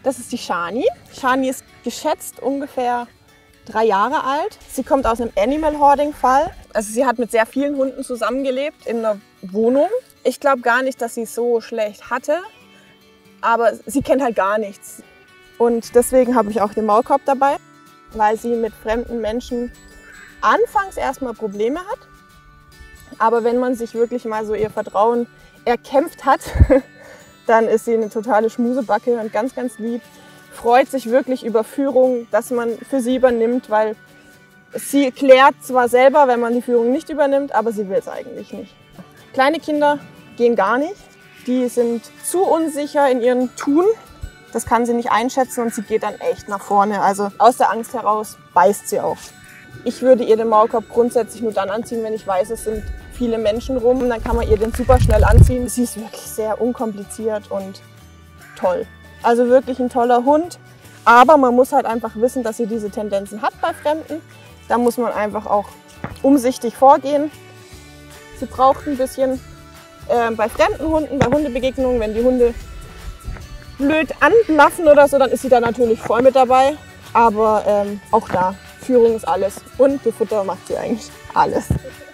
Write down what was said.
Das ist die Shani. Shani ist geschätzt ungefähr 3 Jahre alt. Sie kommt aus einem Animal Hoarding Fall. Also sie hat mit sehr vielen Hunden zusammengelebt in einer Wohnung. Ich glaube gar nicht, dass sie es so schlecht hatte, aber sie kennt halt gar nichts. Und deswegen habe ich auch den Maulkorb dabei, weil sie mit fremden Menschen anfangs erstmal Probleme hat. Aber wenn man sich wirklich mal so ihr Vertrauen erkämpft hat, dann ist sie eine totale Schmusebacke und ganz, ganz lieb. Freut sich wirklich über Führung, dass man für sie übernimmt, weil sie klärt zwar selber, wenn man die Führung nicht übernimmt, aber sie will es eigentlich nicht. Kleine Kinder gehen gar nicht. Die sind zu unsicher in ihrem Tun. Das kann sie nicht einschätzen und sie geht dann echt nach vorne. Also aus der Angst heraus beißt sie auch. Ich würde ihr den Maulkorb grundsätzlich nur dann anziehen, wenn ich weiß, es sind viele Menschen rum. Dann kann man ihr den super schnell anziehen. Sie ist wirklich sehr unkompliziert und toll. Also wirklich ein toller Hund. Aber man muss halt einfach wissen, dass sie diese Tendenzen hat bei Fremden. Da muss man einfach auch umsichtig vorgehen. Sie braucht ein bisschen bei fremden Hunden, bei Hundebegegnungen, wenn die Hunde blöd anblaffen oder so, dann ist sie da natürlich voll mit dabei. Aber auch da, Führung ist alles. Und für Futter macht sie eigentlich alles.